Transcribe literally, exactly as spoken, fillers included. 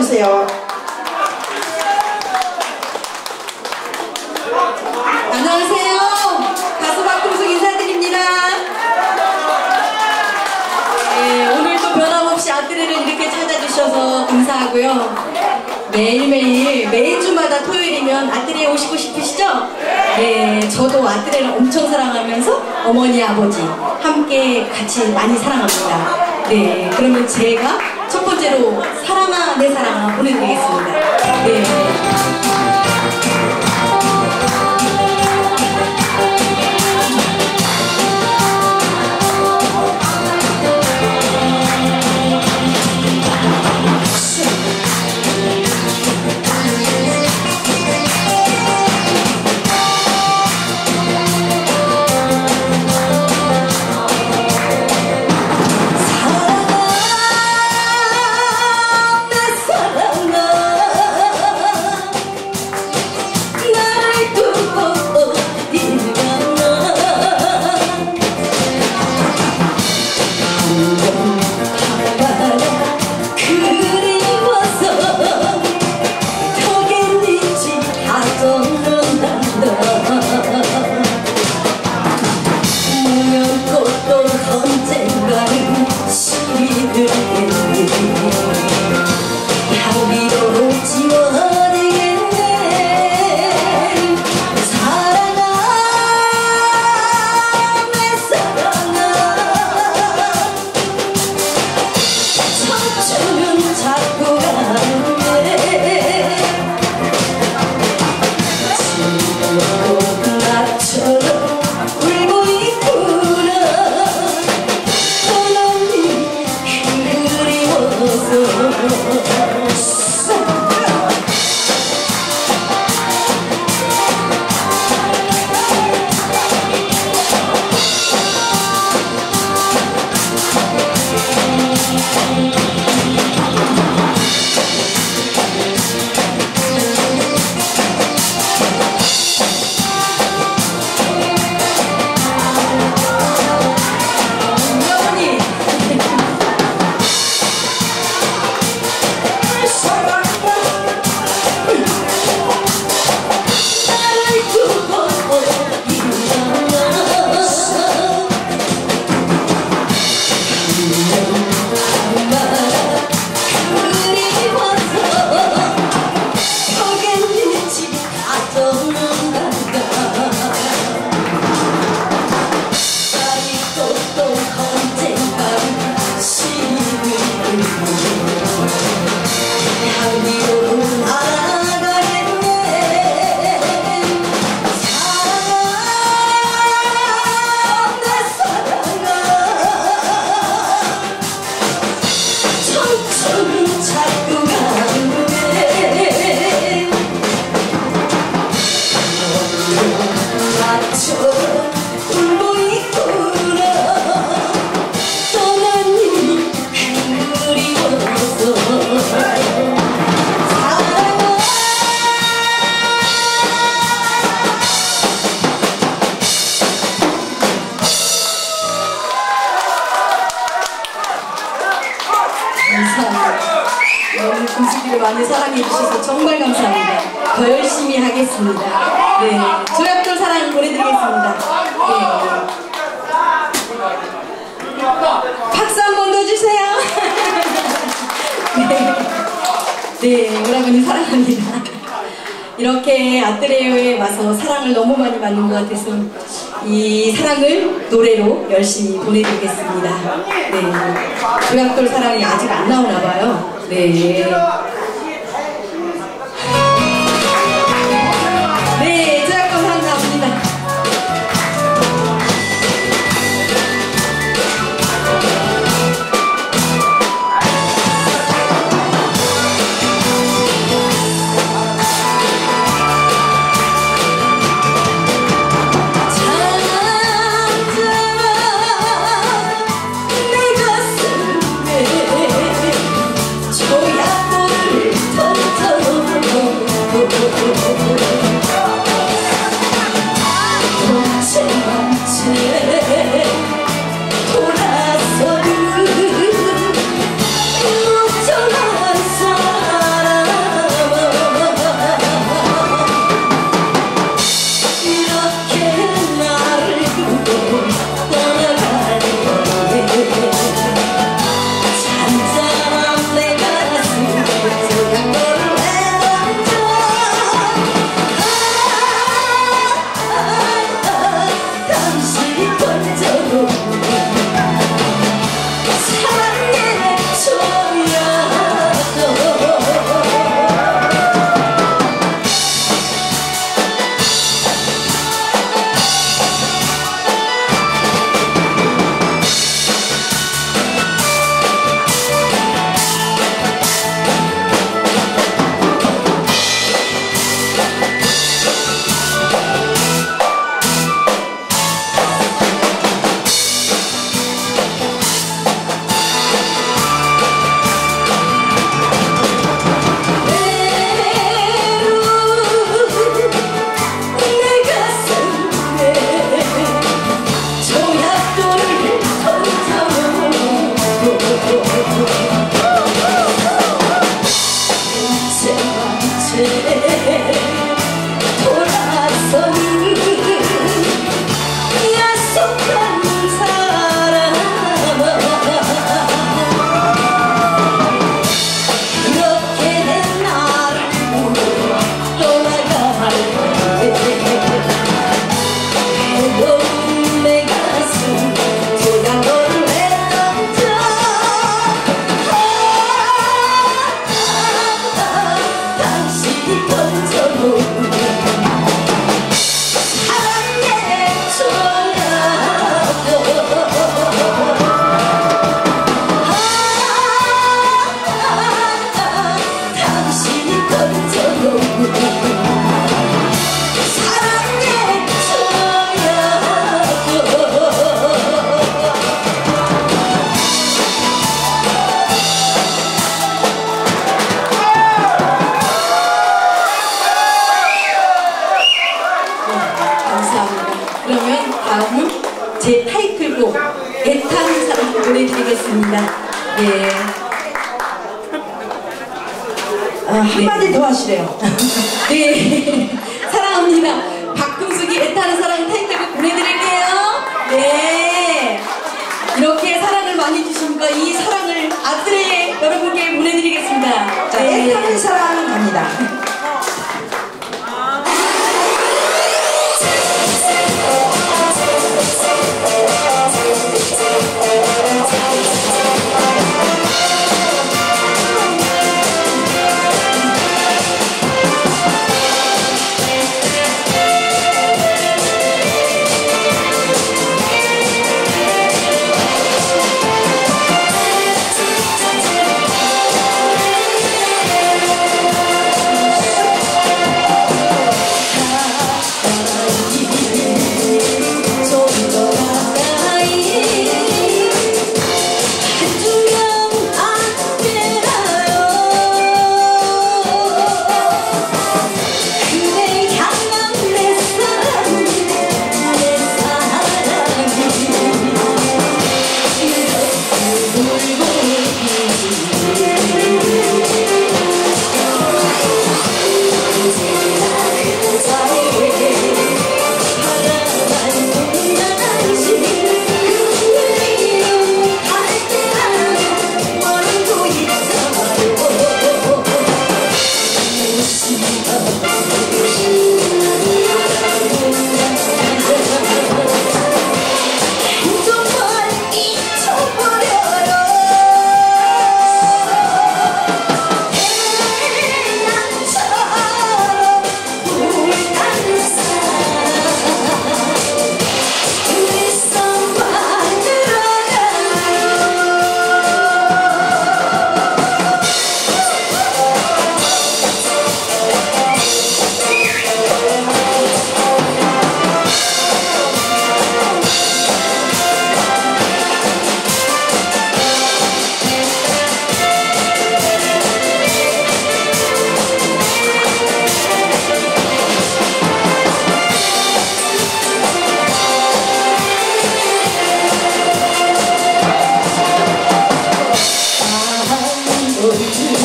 불러주세요. 안녕하세요. 가수 박금숙 인사드립니다. 네, 오늘도 변함없이 아뜨레를 이렇게 찾아주셔서 감사하고요. 매일매일 매주마다 토요일이면 아뜨레에 오시고 싶으시죠? 네, 저도 아뜨레를 엄청 사랑하면서 어머니 아버지 함께 같이 많이 사랑합니다. 네, 그러면 제가 첫 번째로 사랑아 내 사랑아 보내드리겠습니다. 네. 오늘 금숙이를 많이 사랑해 주셔서 정말 감사합니다. 더 열심히 하겠습니다. 네, 조약돌 사랑 보내드리겠습니다. 네. 박수 한 번 더 주세요. 네, 네, 여러분이 사랑합니다. 이렇게 아뜨레오에 와서 사랑을 너무 많이 받는 것 같아서 이 사랑을 노래로 열심히 보내드리겠습니다. 네, 조약돌 사랑이 아직 안 나오나 봐요. 네. 네, 조약돌 사랑 나옵니다. 조약돌을 부탁드리겠습니다. 예. 아, 한마디 네. 더 하시래요. 네. 사랑합니다. 박금숙이 애타는 사랑 타이틀곡 보내드릴게요. 네. 이렇게 사랑을 많이 주시니까 이 사랑을 아뜨레 여러분께 보내드리겠습니다. 자, 네. 애타는 사랑 갑니다. 아,